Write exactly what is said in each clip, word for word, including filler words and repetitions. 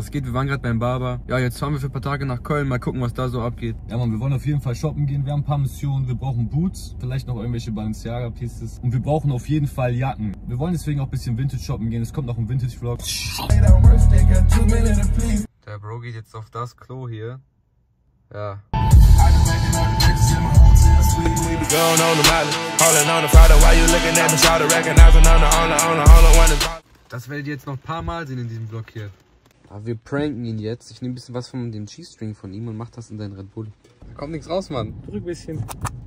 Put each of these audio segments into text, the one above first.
Was geht? Wir waren gerade beim Barber. Ja, jetzt fahren wir für ein paar Tage nach Köln. Mal gucken, was da so abgeht. Ja, Mann, wir wollen auf jeden Fall shoppen gehen. Wir haben ein paar Missionen. Wir brauchen Boots, vielleicht noch irgendwelche Balenciaga-Pieces. Und wir brauchen auf jeden Fall Jacken. Wir wollen deswegen auch ein bisschen Vintage shoppen gehen. Es kommt noch ein Vintage-Vlog. Der Bro geht jetzt auf das Klo hier. Ja. Das werdet ihr jetzt noch ein paar Mal sehen in diesem Vlog hier. Aber wir pranken ihn jetzt. Ich nehme ein bisschen was von dem G-String von ihm und mach das in deinen Red Bull. Da kommt nichts raus, Mann. Drück ein bisschen.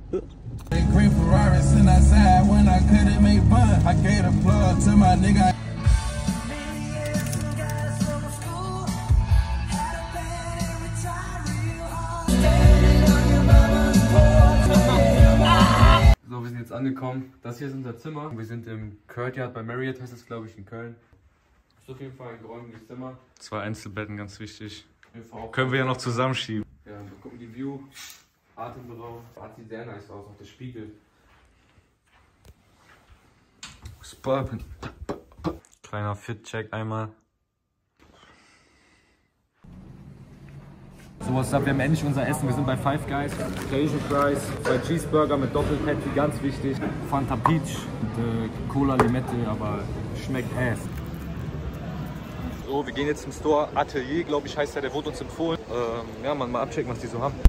So, wir sind jetzt angekommen. Das hier ist unser Zimmer. Wir sind im Courtyard bei Marriott, heißt es glaube ich in Köln. Ist auf jeden Fall ein geräumiges Zimmer. Zwei Einzelbetten, ganz wichtig. Können wir ja noch zusammenschieben. Ja, wir gucken die View. Atemberaubend. Das sieht sehr nice aus, auch der Spiegel. Kleiner Fit-Check einmal. So, was ab? Wir haben endlich unser Essen. Wir sind bei Five Guys. Asian Fries, zwei Cheeseburger mit Doppelpatty, ganz wichtig. Fanta Peach und äh, Cola Limette, aber schmeckt ass. So, wir gehen jetzt zum Store. Atelier, glaube ich, heißt der. Der wurde uns empfohlen. Ähm, ja, man, mal abchecken, was die so haben.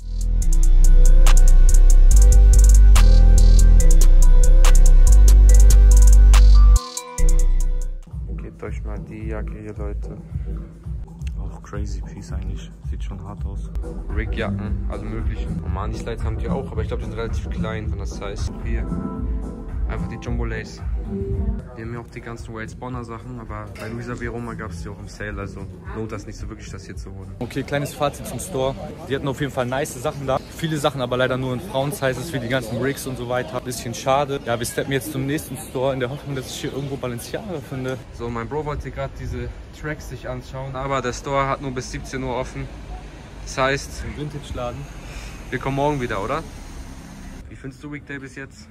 Gebt euch mal die Jacke hier, Leute. Auch crazy Piece eigentlich. Sieht schon hart aus. Rig-Jacken, also mögliche. Armani-Slides haben die auch, aber ich glaube, die sind relativ klein von der Size. Hier. Einfach die Jumbo Lace. Wir haben ja auch die ganzen Wade Spawner Sachen, aber bei Luisa Veroma gab es die auch im Sale, also lohnt das nicht so wirklich, das hier zu holen. Okay, kleines Fazit zum Store. Die hatten auf jeden Fall nice Sachen da. Viele Sachen aber leider nur in Frauen-Sizes für die ganzen Rigs und so weiter. Bisschen schade. Ja, wir steppen jetzt zum nächsten Store in der Hoffnung, dass ich hier irgendwo Balenciaga finde. So, mein Bro wollte gerade diese Tracks sich anschauen, aber der Store hat nur bis siebzehn Uhr offen. Das heißt, im Vintage-Laden. Wir kommen morgen wieder, oder? Wie findest du Weekday bis jetzt?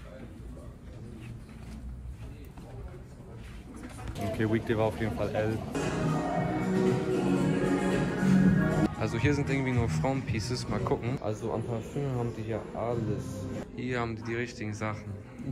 Okay, Weekday war auf jeden Fall L. Also hier sind irgendwie nur Frauenpieces, mal gucken. Also an Parfüm haben die hier alles. Hier haben die die richtigen Sachen.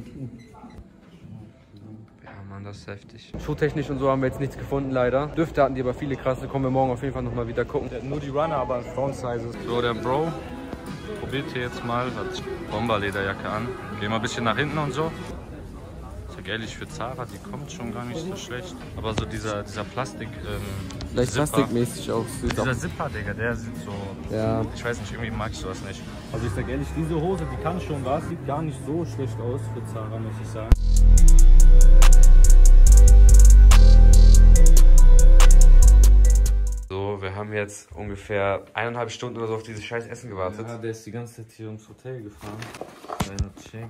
Ja Mann, das ist heftig. Schuhtechnisch und so haben wir jetzt nichts gefunden leider. Düfte hatten die aber viele krasse, kommen wir morgen auf jeden Fall nochmal wieder gucken. Nur die Runner, aber Frauen-Sizes. So, der Bro probiert hier jetzt mal, hat Bomberlederjacke an. Geh mal ein bisschen nach hinten und so. Ehrlich, für Zara, die kommt schon gar nicht so schlecht. Aber so dieser, dieser Plastik, ähm, Vielleicht Zipper, plastikmäßig auch. Dieser auch. Zipper, Digga, der sieht so, ja. Ich weiß nicht, irgendwie magst du das nicht. Also ich sag ehrlich, diese Hose, die kann schon was, sieht gar nicht so schlecht aus für Zara, muss ich sagen. So, wir haben jetzt ungefähr eineinhalb Stunden oder so auf dieses scheiß Essen gewartet. Ja, der ist die ganze Zeit hier ums Hotel gefahren. Kleiner Check.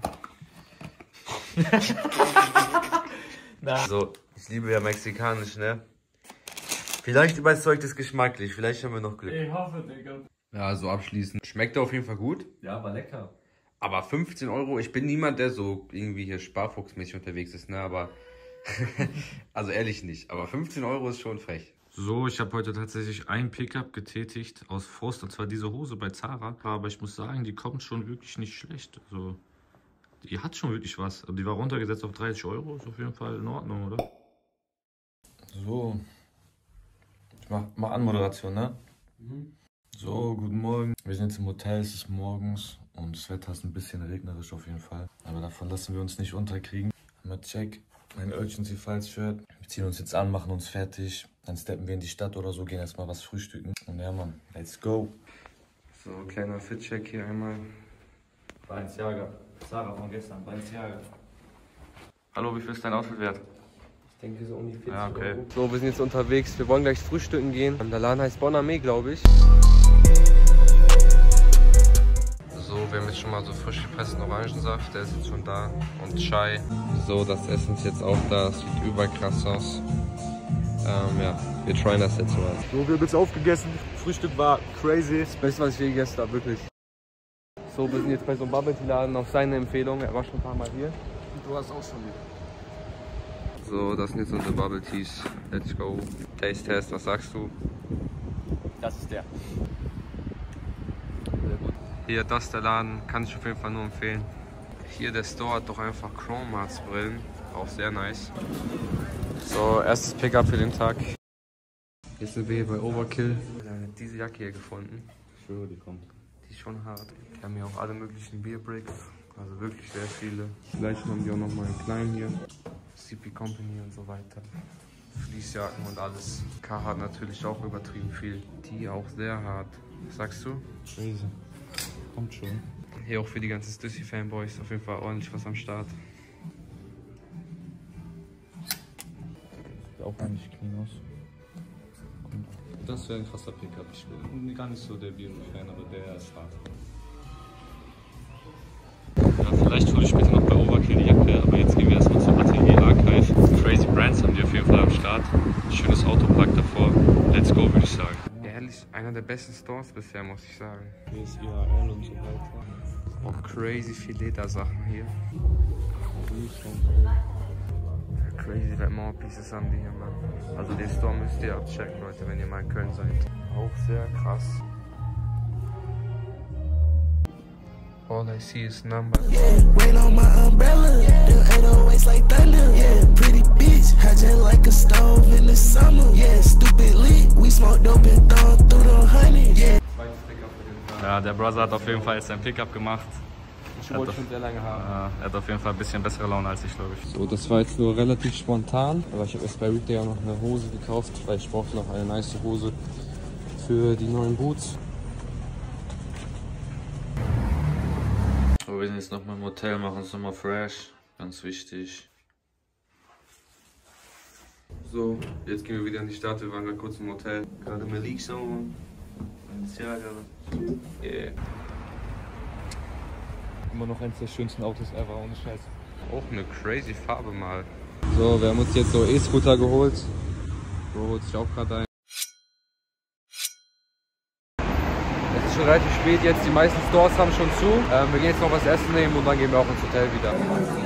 So, ich liebe ja mexikanisch, ne? Vielleicht überzeugt es geschmacklich, vielleicht haben wir noch Glück. Ich hoffe, Digga. Ja, so abschließend. Schmeckt auf jeden Fall gut. Ja, war lecker. Aber fünfzehn Euro, ich bin niemand, der so irgendwie hier sparfuchsmäßig unterwegs ist, ne? Aber, also ehrlich nicht. Aber fünfzehn Euro ist schon frech. So, ich habe heute tatsächlich ein Pickup getätigt aus Frust, und zwar diese Hose bei Zara. Aber ich muss sagen, die kommt schon wirklich nicht schlecht. Also, die hat schon wirklich was. Die war runtergesetzt auf dreißig Euro. Ist auf jeden Fall in Ordnung, oder? So. Ich mach, mach Anmoderation, ne? Mhm. So, guten Morgen. Wir sind jetzt im Hotel, es ist morgens und das Wetter ist ein bisschen regnerisch auf jeden Fall. Aber davon lassen wir uns nicht unterkriegen. Einmal check. Mein Urgency Files Shirt. Wir ziehen uns jetzt an, machen uns fertig. Dann steppen wir in die Stadt oder so, gehen erstmal was frühstücken. Und ja, Mann, let's go. So, kleiner Fit-Check hier einmal. Balenciaga. Zara von gestern, Balenciaga. Hallo, wie viel ist dein Outfit wert? Ich denke so um die vierzig ja, okay. Euro. So, wir sind jetzt unterwegs. Wir wollen gleich frühstücken gehen. Der Laden heißt Bon Ami, glaube ich. So, wir haben jetzt schon mal so frisch gepressten Orangensaft. Der ist jetzt schon da. Und Chai. So, das Essen ist jetzt auch da. Das sieht überkrass aus. Ähm, ja, wir tryen das jetzt mal. So, wir haben jetzt aufgegessen. Frühstück war crazy. Das Beste, was ich je gegessen habe, wirklich. So, wir sind jetzt bei so einem Bubble-Tea-Laden auf seine Empfehlung. Er war schon ein paar Mal hier. Und du hast auch schon So, das sind jetzt unsere Bubble Teas. Let's go. Taste Test, was sagst du? Das ist der. Sehr gut. Hier, das ist der Laden, kann ich auf jeden Fall nur empfehlen. Hier der Store hat doch einfach Chrome Hearts Brillen, auch sehr nice. So, erstes Pickup für den Tag. Jetzt sind wir hier bei Overkill. Wir haben diese Jacke hier gefunden. Ich schwöre, die kommt. Die ist schon hart. Die haben hier auch alle möglichen Beer-Bricks, also wirklich sehr viele. Vielleicht haben die auch noch mal einen kleinen hier. C P Company und so weiter. Fließjacken und alles. Carhartt natürlich auch übertrieben viel. Die auch sehr hart. Was sagst du? Crazy. Kommt schon. Hier auch für die ganzen Stussy-Fanboys auf jeden Fall ordentlich was am Start. Sieht auch gar nicht clean aus. Das wäre ein krasser Pickup. Ich bin gar nicht so der Bier-Fan, aber der ist hart. Ja, vielleicht hole ich später noch bei Overkill die Jacke, aber jetzt gehen wir erstmal zum Atelier Archive. Crazy Brands haben die auf jeden Fall am Start. Schönes Autopark davor. Let's go, würde ich sagen. Ehrlich, einer der besten Stores bisher, muss ich sagen. Hier ist I H L und so weiter. Auch crazy viel Ledersachen hier. Crazy More Pieces haben die hier, Mann. Also den Store müsst ihr abchecken, Leute, wenn ihr mal in Köln seid. Auch sehr krass. All I see is numbers. Yeah, rain on my umbrella. Them eight oh eights like thunder. Yeah, pretty bitch, hot just like a stove in the summer. Yeah, stupid lit. We smoke dope and throw through the honey. Yeah. Ja, der Brother hat auf jeden Fall jetzt sein Pickup gemacht. Ich wollte schon sehr lange haben. Ja, er hat auf jeden Fall ein bisschen bessere Laune als ich, glaube ich. So, das war jetzt nur relativ spontan, aber ich habe erst bei Retail auch noch eine Hose gekauft, weil ich brauchte noch eine nice Hose für die neuen Boots. So, wir sind jetzt nochmal im Hotel, machen uns nochmal fresh. Ganz wichtig. So, jetzt gehen wir wieder in die Stadt. Wir waren gerade kurz im Hotel. Gerade Malik so. Yeah. Immer noch eines der schönsten Autos ever, ohne Scheiß. Auch eine crazy Farbe mal. So, wir haben uns jetzt so E-Scooter geholt. Bro holt sich auch gerade ein. Es ist schon relativ spät jetzt, die meisten Stores haben schon zu. Ähm, wir gehen jetzt noch was essen nehmen und dann gehen wir auch ins Hotel wieder.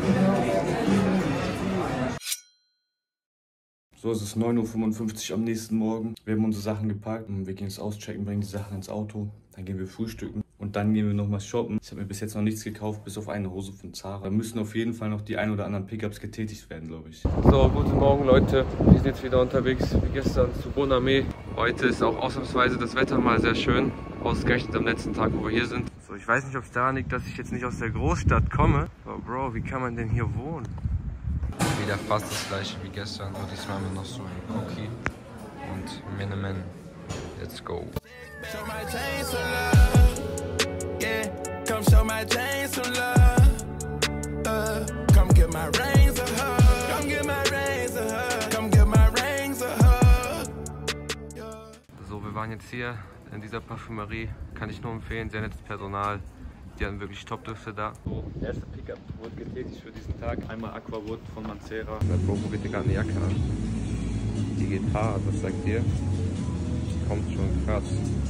So, es ist neun Uhr fünfundfünfzig am nächsten Morgen. Wir haben unsere Sachen gepackt und wir gehen jetzt auschecken, bringen die Sachen ins Auto. Dann gehen wir frühstücken und dann gehen wir nochmal shoppen. Ich habe mir bis jetzt noch nichts gekauft, bis auf eine Hose von Zara. Da müssen auf jeden Fall noch die ein oder anderen Pickups getätigt werden, glaube ich. So, guten Morgen Leute. Wir sind jetzt wieder unterwegs, wie gestern, zu Bonamé. Heute ist auch ausnahmsweise das Wetter mal sehr schön. Ausgerechnet am letzten Tag, wo wir hier sind. So, ich weiß nicht, ob es daran liegt, dass ich jetzt nicht aus der Großstadt komme. Aber Bro, wie kann man denn hier wohnen? Wieder fast das gleiche wie gestern, nur diesmal haben wir noch so ein Cookie und Miniman. Let's go. Show my chain some love. Yeah, come show my chain some love. Uh, come get my rings a hug. Come get my rings a hug. Come get my rings a hug. So, wir waren jetzt hier in dieser Parfümerie. Kann ich nur empfehlen, sehr nettes Personal. Die hatten wirklich Top-Düfte da. So, der erste Pickup wurde getätigt für diesen Tag. Einmal Aquawood von Mancera. Der Bro probiert dir gerade eine Jacke an. Die geht hart, was sagt ihr? Die kommt schon krass.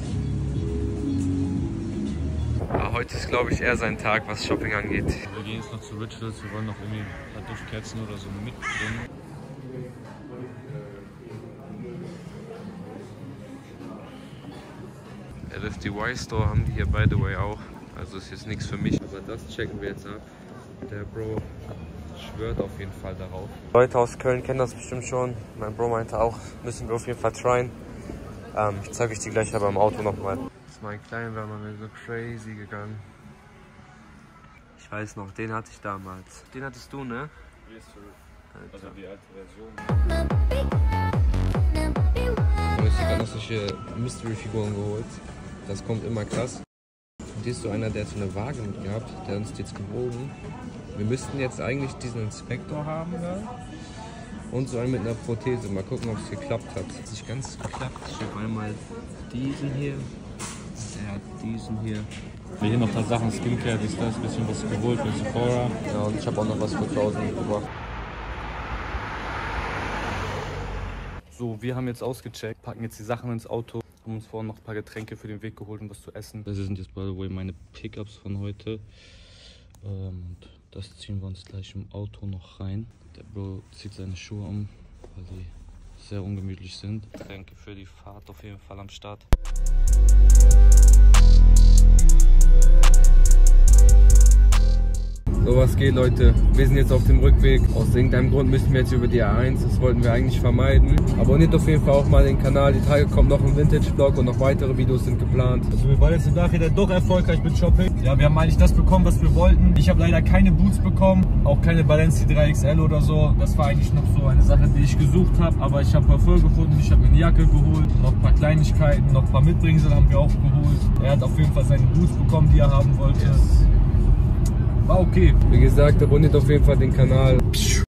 Aber heute ist, glaube ich, eher sein Tag, was Shopping angeht. Wir gehen jetzt noch zu Rituals. Wir wollen noch irgendwie ein paar Duftkerzen oder so mitbringen. L F D Y Store haben die hier, by the way, auch. Also ist jetzt nichts für mich, aber das checken wir jetzt ab. Der Bro schwört auf jeden Fall darauf. Leute aus Köln kennen das bestimmt schon. Mein Bro meinte auch, müssen wir auf jeden Fall tryen. Ähm, ich zeige euch die gleich aber im Auto nochmal. Das ist mein Kleiner, war mal so crazy gegangen. Ich weiß noch, den hatte ich damals. Den hattest du, ne? Also die alte Version. Ich habe jetzt gerade noch solche Mystery-Figuren geholt. Das kommt immer krass. Und hier ist so einer, der hat so eine Waage mit gehabt, der hat uns jetzt gewogen. Wir müssten jetzt eigentlich diesen Inspektor haben da. Und so einen mit einer Prothese. Mal gucken, ob es geklappt hat. Hat nicht ganz geklappt. Ich habe einmal diesen hier. Der hat diesen hier. Wir hier noch ein paar Sachen, Skincare, dies, das, ein bisschen was geholt für Sephora. Ja, und ich habe auch noch was für zu Hause mitgebracht. So, wir haben jetzt ausgecheckt, packen jetzt die Sachen ins Auto, haben uns vorhin noch ein paar Getränke für den Weg geholt und was zu essen. Das sind jetzt by the way meine Pickups von heute. Und Das ziehen wir uns gleich im Auto noch rein. Der Bro zieht seine Schuhe um, weil die sehr ungemütlich sind. Danke für die Fahrt auf jeden Fall am Start. So, was geht, Leute? Wir sind jetzt auf dem Rückweg. Aus irgendeinem Grund müssen wir jetzt über die A eins. Das wollten wir eigentlich vermeiden. Abonniert auf jeden Fall auch mal den Kanal. Die Tage kommt noch ein Vintage-Vlog und noch weitere Videos sind geplant. Also wir waren jetzt im Nachhinein doch erfolgreich mit Shopping. Ja, wir haben eigentlich das bekommen, was wir wollten. Ich habe leider keine Boots bekommen, auch keine Balenciaga drei X L oder so. Das war eigentlich noch so eine Sache, die ich gesucht habe. Aber ich habe Parfum gefunden, ich habe mir eine Jacke geholt, noch ein paar Kleinigkeiten, noch ein paar Mitbringsel haben wir auch geholt. Er hat auf jeden Fall seine Boots bekommen, die er haben wollte. Yes. War okay. Wie gesagt, abonniert auf jeden Fall den Kanal.